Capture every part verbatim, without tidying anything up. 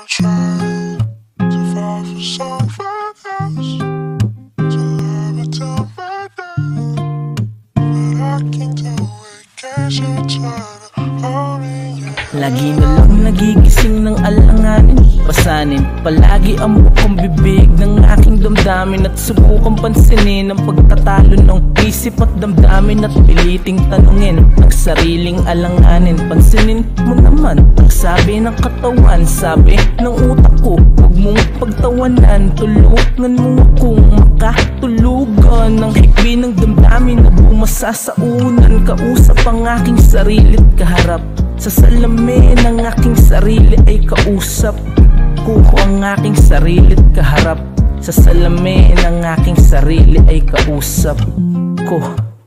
trying to fall for someone else, to love it till my death, but I can't do it, guess you're trying to hold me, yeah. Lagi na lang nagigising ng alanganin, pasanin palagi ang bukong bibig ng aking damdamin, at subukang pansinin ang pagtatalo ng isip at damdamin, at piliting tanungin ang sariling alanganin. Pansinin mo naman ang sabi ng katawan, sabi ng utak ko, huwag mong pagtawanan, tulungan mo akong makatulugan ng hikbi ng damdamin na bumasa sa unan. Kausap ang aking sarili't kaharap, sa salamin ng aking sarili ay kausap ko ang aking sarili't kaharap, sa salamin ng aking sarili ay kausap ko.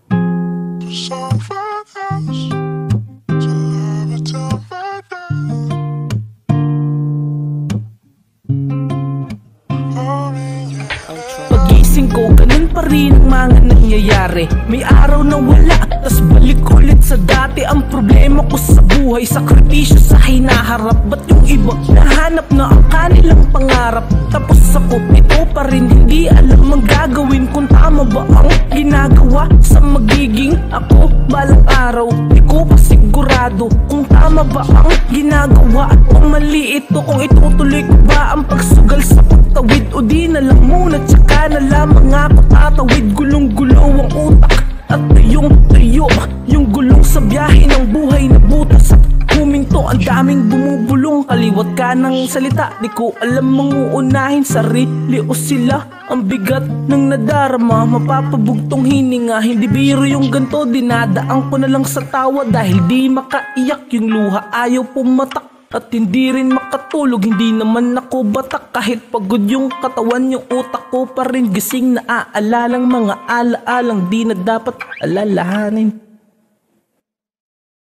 Pagising ko, ganun pa rin ang mga nangyayari. May araw na wala, tas balik ulit sa dati. Ang problema ko sa buhay, sakripisyo sa hinaharap. Ba't yung iba nahanap na ang kanilang pangarap, tapos ako ito pa rin hindi alam ang gagawin. Kung tama ba ang ginagawa sa magiging ako balang araw, di ko pa sigurado kung tama ba ang ginagawa at kung mali ito, kung itutuloy ko ba ang pagsugal sa pagtawid o di na lang muna, tsaka na lamang ako tatawid. Gulong-gulo ang utak at tuyong-tuyo yung gulong sa biyahe ng buhay na butas at huminto. Ang daming bumubulong kaliwat ka ng salita, di ko alam ang uunahin, sarili o sila. Ang bigat ng nadarama, mapapabugtong hininga. Hindi biro yung ganto, dinadaan ko na lang sa tawa, dahil di makaiyak yung luha, ayaw pumatak at hindi rin makatulog. Hindi naman ako batak, kahit pagod yung katawan, yung utak ko pa rin gising, naaalalang mga alaalang di na dapat alalahanin.